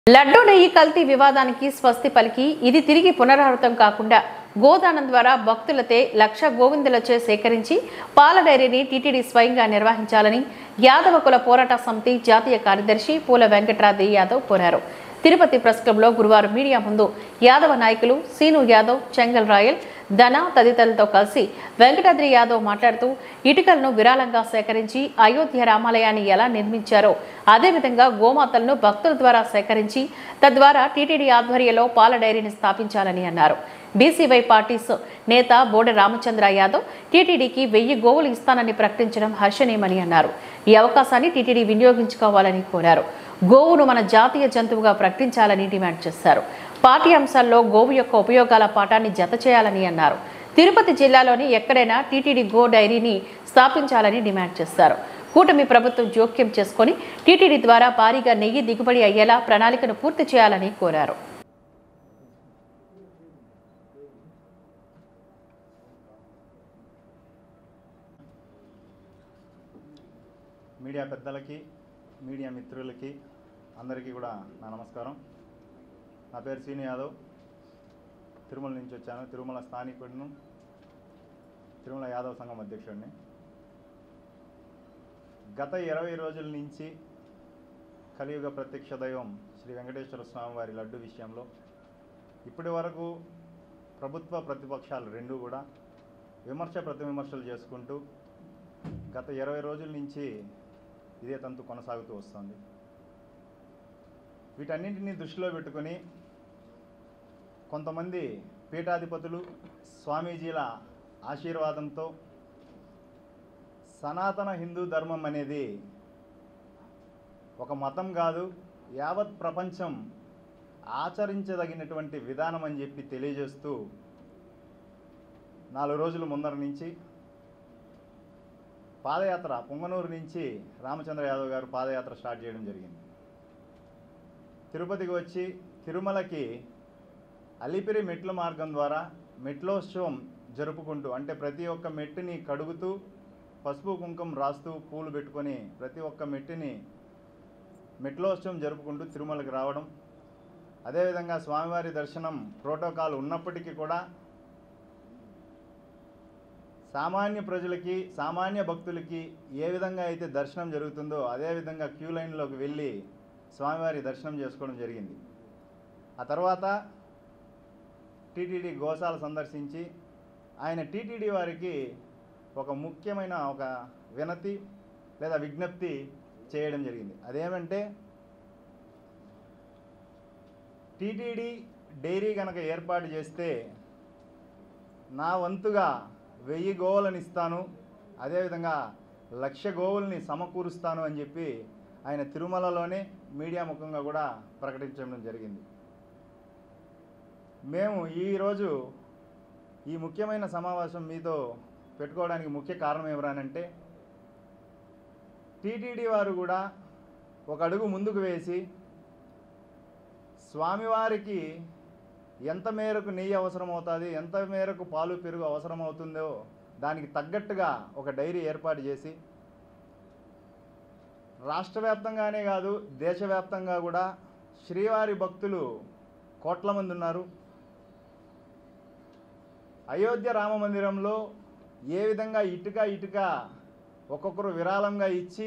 లడ్డూ నెయ్యి కల్తీ వివాదానికి స్వస్తి పలికి ఇది తిరిగి పునరావృతం కాకుండా గోదానం ద్వారా భక్తులతే లక్ష గోవిందులచే సేకరించి పాల డైరీని టీటీడీ స్వయంగా నిర్వహించాలని యాదవ కుల పోరాట సమితి జాతీయ కార్యదర్శి పూల వెంకట్రాది యాదవ్ కోరారు. తిరుపతి ప్రెస్ క్లబ్లో గురువారం మీడియా ముందు యాదవ నాయకులు సీను యాదవ్, చెంగల్ రాయల్, ధన తదితరులతో కలిసి వెంకటాద్రి యాదవ్ మాట్లాడుతూ ఇటుకలను విరాళంగా సేకరించి అయోధ్య రామాలయాన్ని ఎలా నిర్మించారో అదేవిధంగా గోమాతలను భక్తుల ద్వారా సేకరించి తద్వారా టీటీడీ ఆధ్వర్యంలో పాల డైరీని స్థాపించాలని అన్నారు. బీసీవై పార్టీస్ నేత బోడె రామచంద్ర యాదవ్ టీటీడీకి 1000 గోవులు ఇస్తానని ప్రకటించడం హర్షణీయమని అన్నారు. ఈ అవకాశాన్ని టీటీడీ వినియోగించుకోవాలని కోరారు. గోవును మన జాతీయ జంతువుగా ప్రకటించాలని డిమాండ్ చేశారు. పార్టీ అంశాల్లో గోవు యొక్క ఉపయోగాల పాఠాన్ని జత చేయాలని అన్నారు. తిరుపతి జిల్లాలోని ఎక్కడైనా టీటీడీ గో డైరీని స్థాపించాలని డిమాండ్ చేశారు. కూటమి ప్రభుత్వం జోక్యం చేసుకుని టీటీడీ ద్వారా భారీగా నెయ్యి దిగుబడి అయ్యేలా ప్రణాళికను పూర్తి చేయాలని కోరారు. మీడియా పెద్దలకి, మీడియా మిత్రులకి అందరికీ కూడా నా నమస్కారం. నా పేరు సీను యాదవ్, తిరుమల నుంచి వచ్చాను. తిరుమల స్థానికుడిను, తిరుమల యాదవ్ సంఘం అధ్యక్షుడిని. గత 20 రోజుల నుంచి కలియుగ ప్రత్యక్ష దైవం శ్రీ వెంకటేశ్వర స్వామి వారి లడ్డు విషయంలో ఇప్పటి వరకు ప్రభుత్వ ప్రతిపక్షాలు రెండూ కూడా విమర్శ ప్రతివిమర్శలు చేసుకుంటూ గత 20 రోజుల నుంచి ఇదే తంతు కొనసాగుతూ వస్తుంది. వీటన్నింటినీ దృష్టిలో పెట్టుకొని కొంతమంది పీఠాధిపతులు, స్వామీజీల ఆశీర్వాదంతో సనాతన హిందూ ధర్మం అనేది ఒక మతం కాదు, యావత్ ప్రపంచం ఆచరించదగినటువంటి విధానం అని చెప్పి తెలియజేస్తూ 4 రోజుల ముందర నుంచి పాదయాత్ర పొంగనూరు నుంచి రామచంద్ర యాదవ్ గారు పాదయాత్ర స్టార్ట్ చేయడం జరిగింది. తిరుపతికి వచ్చి తిరుమలకి అలిపిరి మెట్ల మార్గం ద్వారా మెట్లోత్సవం జరుపుకుంటూ, అంటే ప్రతి ఒక్క మెట్టుని కడుగుతూ పసుపు కుంకుమ రాస్తూ పూలు పెట్టుకొని ప్రతి ఒక్క మెట్టుని మెట్లోత్సవం జరుపుకుంటూ తిరుమలకి రావడం, అదేవిధంగా స్వామివారి దర్శనం ప్రోటోకాల్ ఉన్నప్పటికీ కూడా సామాన్య ప్రజలకి, సామాన్య భక్తులకి ఏ విధంగా అయితే దర్శనం జరుగుతుందో అదేవిధంగా క్యూ లైన్లోకి వెళ్ళి స్వామివారి దర్శనం చేసుకోవడం జరిగింది. ఆ తర్వాత టీటీడీ గోశాల సందర్శించి ఆయన టీటీడీ వారికి ఒక ముఖ్యమైన ఒక వినతి లేదా విజ్ఞప్తి చేయడం జరిగింది. అదేమంటే టీటీడీ డైరీ కనుక ఏర్పాటు చేస్తే నా వంతుగా 1000 గోవులను ఇస్తాను, అదేవిధంగా 1,00,000 గోవుల్ని సమకూరుస్తాను అని చెప్పి ఆయన తిరుమలలోనే మీడియా ముఖంగా కూడా ప్రకటించడం జరిగింది. మేము ఈరోజు ఈ ముఖ్యమైన సమావేశం మీతో పెట్టుకోవడానికి ముఖ్య కారణం ఎవరనంటే టీటీడీ వారు కూడా ఒక అడుగు ముందుకు వేసి స్వామివారికి ఎంత మేరకు నెయ్యి అవసరం అవుతుంది, ఎంత మేరకు పాలు పెరుగు అవసరం అవుతుందో దానికి తగ్గట్టుగా ఒక డైరీ ఏర్పాటు చేసి రాష్ట్ర వ్యాప్తంగానే కాదు దేశవ్యాప్తంగా కూడా శ్రీవారి భక్తులు కోట్ల మంది ఉన్నారు. అయోధ్య రామ మందిరంలో ఏ విధంగా ఇటుక ఒక్కొక్కరు విరాళంగా ఇచ్చి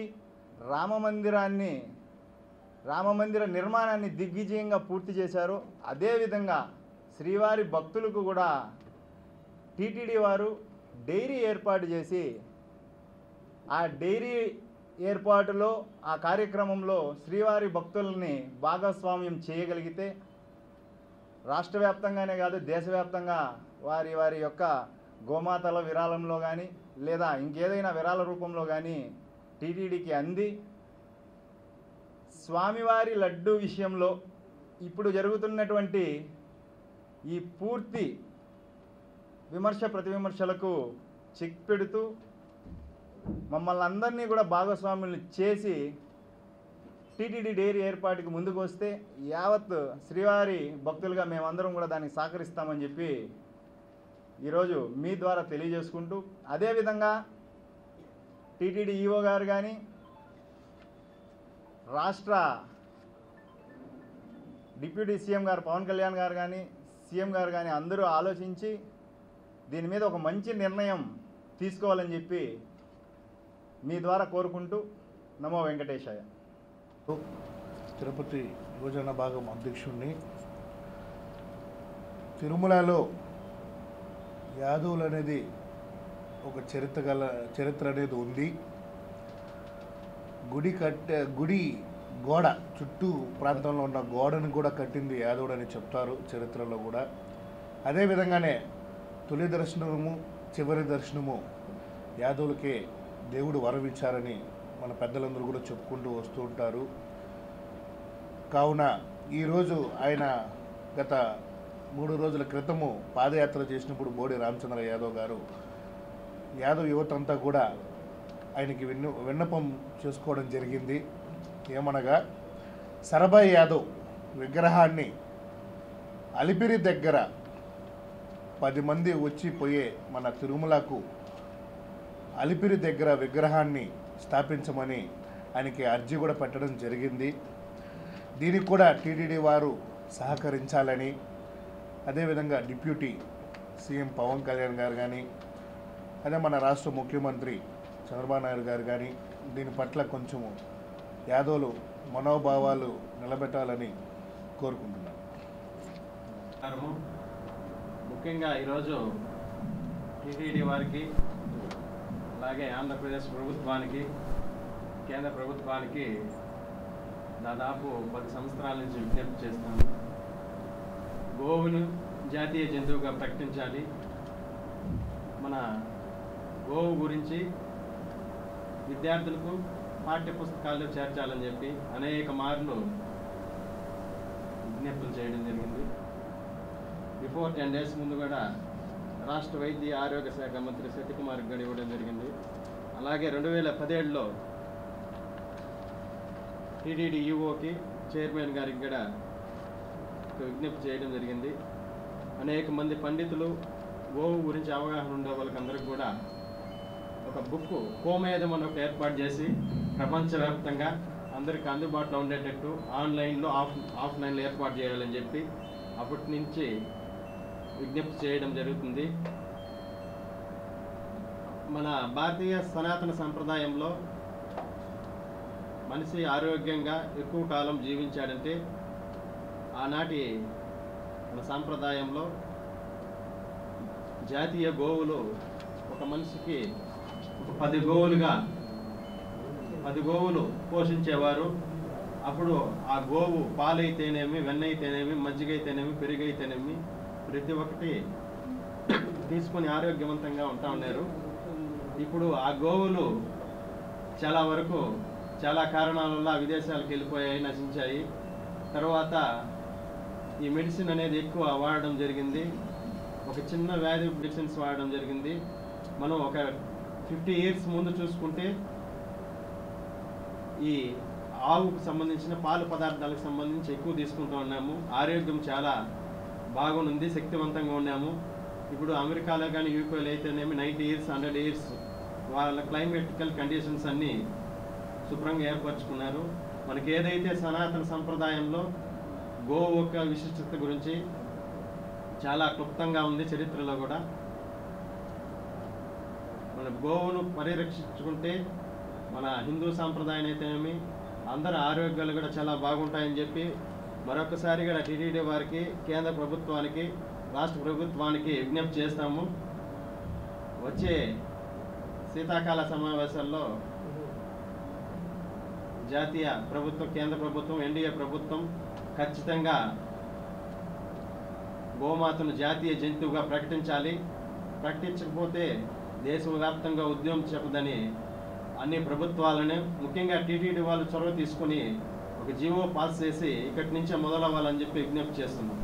రామమందిర నిర్మాణాన్ని దిగ్విజయంగా పూర్తి చేశారు. అదేవిధంగా శ్రీవారి భక్తులకు కూడా టీటీడీ వారు డైరీ ఏర్పాటు చేసి ఆ డైరీ ఏర్పాటులో ఆ కార్యక్రమంలో శ్రీవారి భక్తుల్ని భాగస్వామ్యం చేయగలిగితే రాష్ట్ర వ్యాప్తంగానే కాదు దేశవ్యాప్తంగా వారి యొక్క గోమాతల విరాళంలో కానీ లేదా ఇంకేదైనా విరాళ రూపంలో కానీ టీటీడీకి అంది స్వామివారి లడ్డు విషయంలో ఇప్పుడు జరుగుతున్నటువంటి ఈ పూర్తి విమర్శ ప్రతివిమర్శలకు చెక్ పెడుతూ మమ్మల్ని అందరినీ కూడా భాగస్వాములు చేసి టీటీడీ డైరీ ఏర్పాటుకి ముందుకు వస్తే యావత్ శ్రీవారి భక్తులుగా మేమందరం కూడా దానికి సహకరిస్తామని చెప్పి ఈరోజు మీ ద్వారా తెలియజేసుకుంటూ, అదేవిధంగా టీటీడీ ఈఓ గారు కానీ రాష్ట్ర డిప్యూటీ సీఎం గారు పవన్ కళ్యాణ్ గారు కానీ సీఎం గారు కానీ అందరూ ఆలోచించి దీని మీద ఒక మంచి నిర్ణయం తీసుకోవాలని చెప్పి మీ ద్వారా కోరుకుంటూ నమో వెంకటేశాయ. తిరుపతి యువజన భాగం అధ్యక్షుడిని. తిరుమలలో యాదవులు అనేది ఒక చరిత్ర అనేది ఉంది. గుడి గోడ చుట్టూ ప్రాంతంలో ఉన్న గోడను కూడా కట్టింది యాదవుడు అని చెప్తారు చరిత్రలో కూడా. అదేవిధంగానే తొలి దర్శనము చివరి దర్శనము యాదవులకే దేవుడు వరవిచ్చారని మన పెద్దలందరూ కూడా చెప్పుకుంటూ వస్తూ ఉంటారు. కావున ఈరోజు ఆయన గత 3 రోజుల క్రితము పాదయాత్ర చేసినప్పుడు బోడి రామచంద్ర యాదవ్ గారు యాదవ్ యువత అంతా కూడా ఆయనకి విన్నపం చేసుకోవడం జరిగింది. ఏమనగా సరబాయి యాదవ్ విగ్రహాన్ని అలిపిరి దగ్గర 10 మంది వచ్చి పోయే మన తిరుమలకు అలిపిరి దగ్గర విగ్రహాన్ని స్థాపించమని ఆయనకి అర్జీ కూడా పెట్టడం జరిగింది. దీనికి కూడా టీటీడీ వారు సహకరించాలని, అదేవిధంగా డిప్యూటీ సీఎం పవన్ కళ్యాణ్ గారు కానీ, అదే మన రాష్ట్ర ముఖ్యమంత్రి చంద్రబాబు నాయుడు గారు కానీ దీని పట్ల కొంచెము యాదవులు మనోభావాలు నిలబెట్టాలని కోరుకుంటున్నాను. ముఖ్యంగా ఈరోజు టీటీడీ వారికి, అలాగే ఆంధ్రప్రదేశ్ ప్రభుత్వానికి, కేంద్ర ప్రభుత్వానికి దాదాపు 10 సంవత్సరాల నుంచి విజ్ఞప్తి చేస్తాను. గోవును జాతీయ జంతువుగా ప్రకటించాలి. మన గోవు గురించి విద్యార్థులకు పాఠ్య పుస్తకాల్లో చేర్చాలని చెప్పి అనేక మార్లు విజ్ఞప్తులు చేయడం జరిగింది. బిఫోర్ 10 days ముందు కూడా రాష్ట్ర వైద్య ఆరోగ్య శాఖ మంత్రి సత్యకుమార్ గారు ఇవ్వడం జరిగింది. అలాగే 2017లో టీటీడీ ఈఓకి చైర్మన్ గారికి కూడా విజ్ఞప్తి చేయడం జరిగింది. అనేక మంది పండితులు గోవు గురించి అవగాహన ఉండే వాళ్ళకందరికీ కూడా ఒక బుక్ కోమేధం అని ఒక ఏర్పాటు చేసి ప్రపంచవ్యాప్తంగా అందరికీ అందుబాటులో ఉండేటట్టు ఆన్లైన్లో ఆఫ్లైన్లో ఏర్పాటు చేయాలని చెప్పి అప్పటి నుంచి విజ్ఞప్తి చేయడం జరుగుతుంది. మన భారతీయ సనాతన సంప్రదాయంలో మనిషి ఆరోగ్యంగా ఎక్కువ కాలం జీవించాడంటే ఆనాటి మన సాంప్రదాయంలో జాతీయ గోవులు ఒక మనిషికి ఒక 10 గోవులు పోషించేవారు. అప్పుడు ఆ గోవు పాలైతేనేమి, వెన్నైతేనేమి, మజ్జిగైతేనేమి, పెరుగైతేనేమి ప్రతి ఒక్కటి తీసుకొని ఆరోగ్యవంతంగా ఉంటా ఉన్నారు. ఇప్పుడు ఆ గోవులు చాలా వరకు చాలా కారణాల వల్ల విదేశాలకు వెళ్ళిపోయాయి, నశించాయి. తర్వాత ఈ మెడిసిన్ అనేది ఎక్కువ వాడడం జరిగింది. ఒక చిన్న వ్యాధి మెడిసిన్స్ వాడడం జరిగింది. మనం ఒక 50 years ముందు చూసుకుంటే ఈ ఆవుకు సంబంధించిన పాలు పదార్థాలకు సంబంధించి ఎక్కువ తీసుకుంటూ ఉన్నాము. ఆరోగ్యం చాలా బాగుంది, శక్తివంతంగా ఉన్నాము. ఇప్పుడు అమెరికాలో కానీ యూకేలో అయితేనేమి 90 years 100 years వాళ్ళ క్లైమేటికల్ కండిషన్స్ అన్నీ శుభ్రంగా ఏర్పరచుకున్నారు. మనకి ఏదైతే సనాతన సంప్రదాయంలో గోవు యొక్క విశిష్టత గురించి చాలా క్లుప్తంగా ఉంది చరిత్రలో కూడా. మన గోవును పరిరక్షించుకుంటే మన హిందూ సాంప్రదాయం అయితేనేమి అందరి ఆరోగ్యాలు కూడా చాలా బాగుంటాయని చెప్పి మరొకసారి కూడా టీటీడీ వారికి, కేంద్ర ప్రభుత్వానికి, రాష్ట్ర ప్రభుత్వానికి విజ్ఞప్తి చేస్తాము. వచ్చే శీతాకాల సమావేశాల్లో జాతీయ ప్రభుత్వం, కేంద్ర ప్రభుత్వం, ఎన్డీఏ ప్రభుత్వం ఖచ్చితంగా గోమాతను జాతీయ జంతువుగా ప్రకటించాలి. ప్రకటించకపోతే దేశవ్యాప్తంగా ఉద్యమం చెప్పదని అన్ని ప్రభుత్వాలను, ముఖ్యంగా టీటీడీ వాళ్ళు చొరవ తీసుకుని ఒక జీవో పాస్ చేసి ఇక్కడి నుంచే మొదలవ్వాలని చెప్పి విజ్ఞప్తి చేస్తున్నాం.